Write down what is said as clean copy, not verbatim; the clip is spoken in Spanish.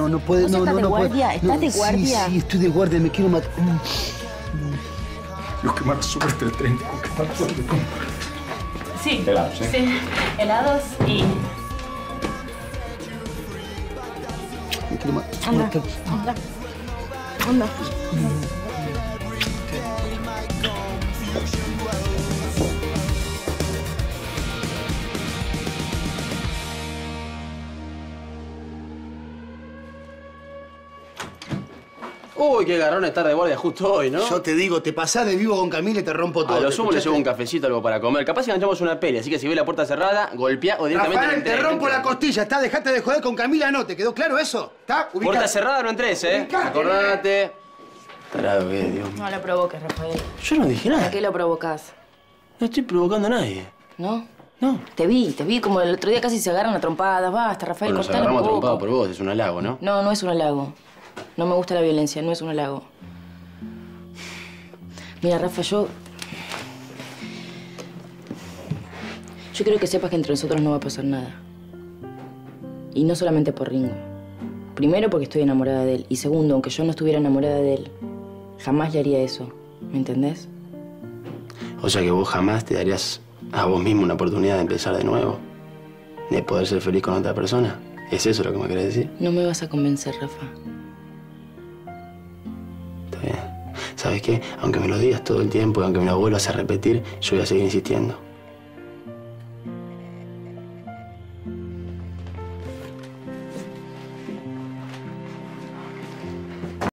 no puede, no, ¿Estás de guardia? ¿Estás de guardia? Sí, estoy de guardia, me quiero matar. Los que mala suerte el tren, con qué mala suerte. Sí. Helados, ¿eh? Sí. Helados y... Me quiero matar. Anda. Uy, qué garrón estar de guardia justo hoy, ¿no? Yo te digo, te pasás de vivo con Camila y te rompo todo. A lo sumo le llevo un cafecito, algo para comer. Capaz si enganchamos una peli, así que si ve la puerta cerrada, golpea o directamente... Rafael, te rompo la costilla, ¿está? Dejate de joder con Camila, ¿no? ¿Te quedó claro eso? ¿Está? Puerta cerrada, no entres, ¿eh? Ubicate. Acordate. Tarado que es, Dios mío. No lo provoques, Rafael. Yo no dije nada. ¿Para qué lo provocás? No estoy provocando a nadie. ¿No? No. Te vi como el otro día casi se agarran a trompadas. Basta, Rafael, Bueno, nos cortalo un agarramos poco. trompado por vos, es un halago, ¿no? No, no es un halago. No me gusta la violencia, no es un halago. Mira, Rafa, yo quiero que sepas que entre nosotros no va a pasar nada. Y no solamente por Ringo. Primero, porque estoy enamorada de él. Y segundo, aunque yo no estuviera enamorada de él, jamás le haría eso. ¿Me entendés? O sea que vos jamás te darías a vos mismo una oportunidad de empezar de nuevo. De poder ser feliz con otra persona. ¿Es eso lo que me querés decir? No me vas a convencer, Rafa. Está bien. ¿Sabes qué? Aunque me lo digas todo el tiempo y aunque me lo vuelvas a repetir, yo voy a seguir insistiendo.